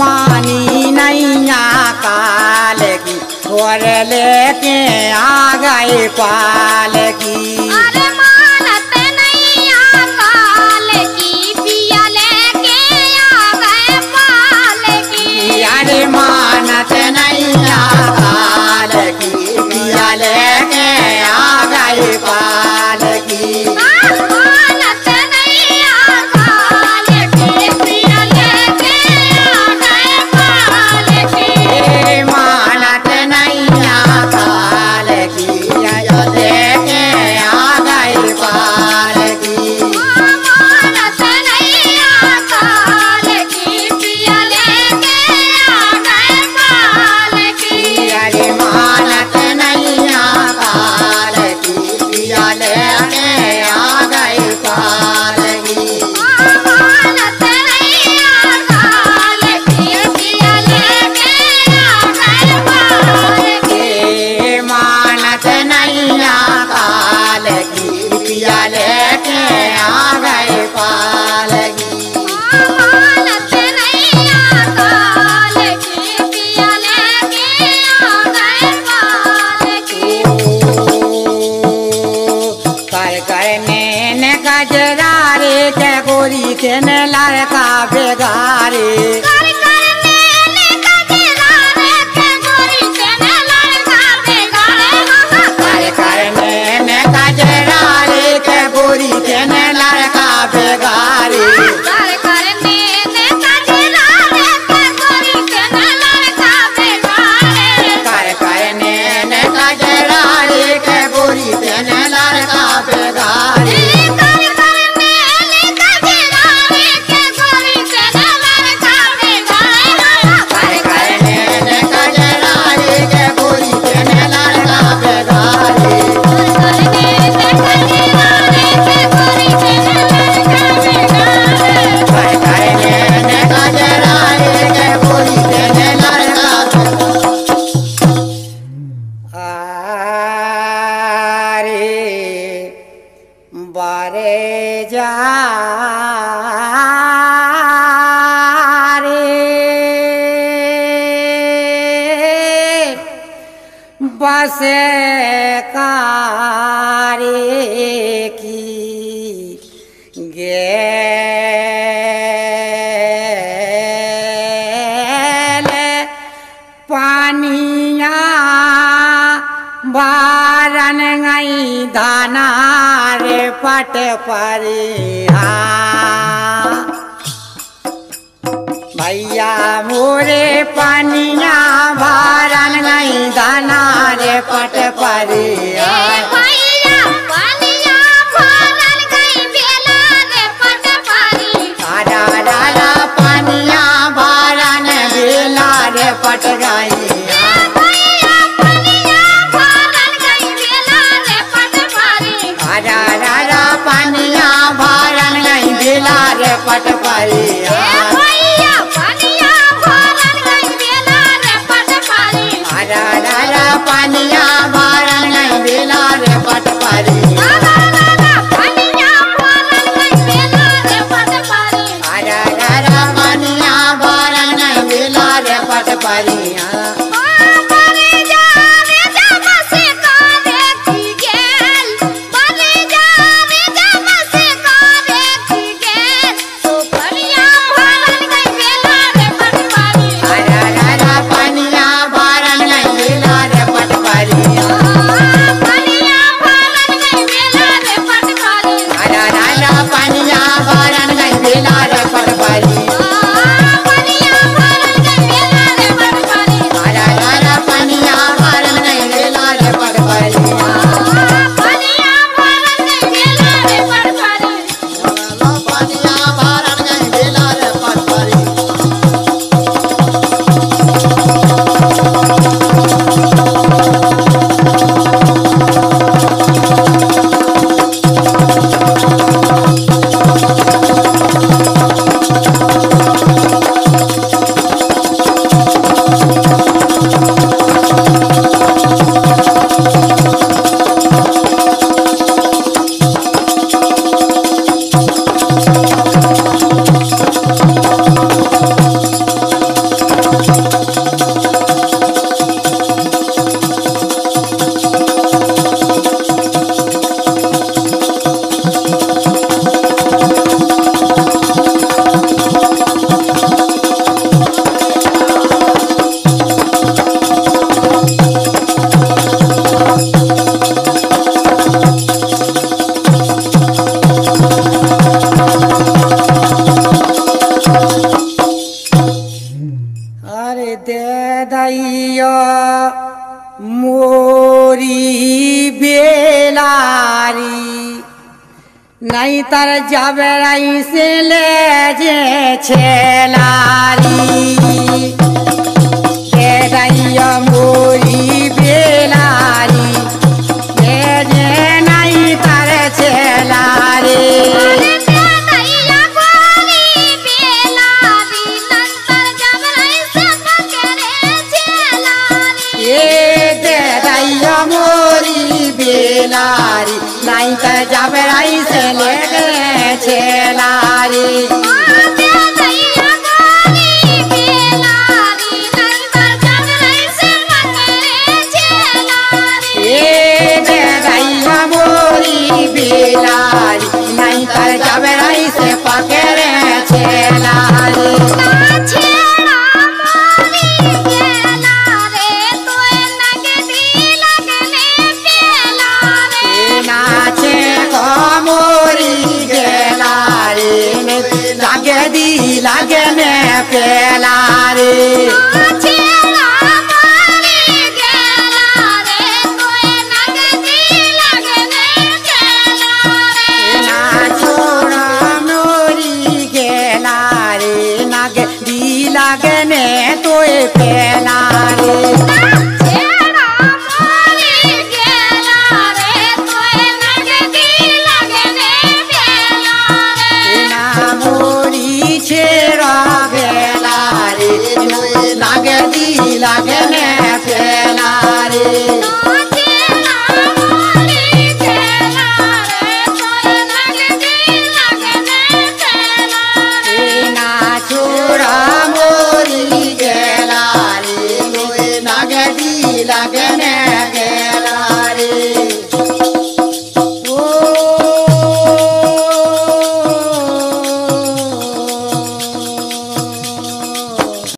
मानी नैया काल की और लेके आ गए पाल की। अरे मानत नैया काल की पिया लेके आ गए पाल की। अरे मानत नैया काल की पिया लेके आ गए पाल की। मानत नैया काल की पिया लेके आ गए पाल की। मानत नैया काल की पिया लेके आ गए पाल की। मानत नैया काल की पिया लेके आ गए पाल की। अरे मानत नैया काल की पिया लेके आ गए पाल की। मानत नैया काल की पिया लेके आ गए पाल की। मानत नैया काल की पिया लेके आ गए पाल की। मानत नैया काल की पिया लेके आ गए पाल की। कर करने न गजरा रे के गोरी के न लड़का बेगारे। कर करने ने गजरा रे के गोरी के न लड़का बेगारे। कर करने न गजरा रे के गोरी के न लड़का बेगारे। कर करने ने गजरा रे के गोरी के न लड़का बेगारे। कर करने न गजरा रे के गोरी के न लड़का बेगारे। कर करने ने गजरा रे के गोरी के न लड़का बेगारे। कर करने न गजरा रे के गोरी के न लड़का बेगारे। कर करने ने गजरा रे के गोरी के न लड़का बेगारे। कर करने न गजरा रे के गोरी के न लड़का आरे बारे जा रे बस कारे की गेल पानिया बारन गई दाना रे पट परिहा। भैया मोरे पानिया बारन गई दाना रे पट परिहा। भैया पानिया भरल गई बेला रे पट पानी। राजा राजा पानिया बारन बेला रे पट गई। भैया पानिया भरल गई बेला रे पट पानी। राजा राजा पानिया बारन गई बेला रे पट परिहा। भैया पानिया भरल गई बेला रे पट पानी। राजा राजा पानिया बारन गई बेला रे पट परिहा। दादा पानिया भरल गई बेला रे पट पानी। राजा राजा पानिया बारन गई बेला रे पट परिहा। बरे जा बसे का देखी गेल। बरे जा बसे का देखी गेल। तो पानिया भरल गई बेला रे पट पानी। राजा राजा पानिया बारन गई बेला रे पट परिहा। पानिया भरल गई बेला रे पट पानी। राजा राजा पानिया बारन गई बेला रे पट परिहा। पानिया भरल गई बेला रे पट पानी। अरे दे दैया मोरी बेलारी नहीं तर जब रही से ले जे छेलारी दे दैया मोरी बेलारी ले जे नहीं तर छेलारी बेलारी नहीं तो जब रही से ले गए छेलारी मोरी बेलारी नहीं तो जब रही से पकड़े छेलारी लगने पेलारी लगने तो पेलारी लगने पेलारी छोड़ा मोरी गेलारी लगने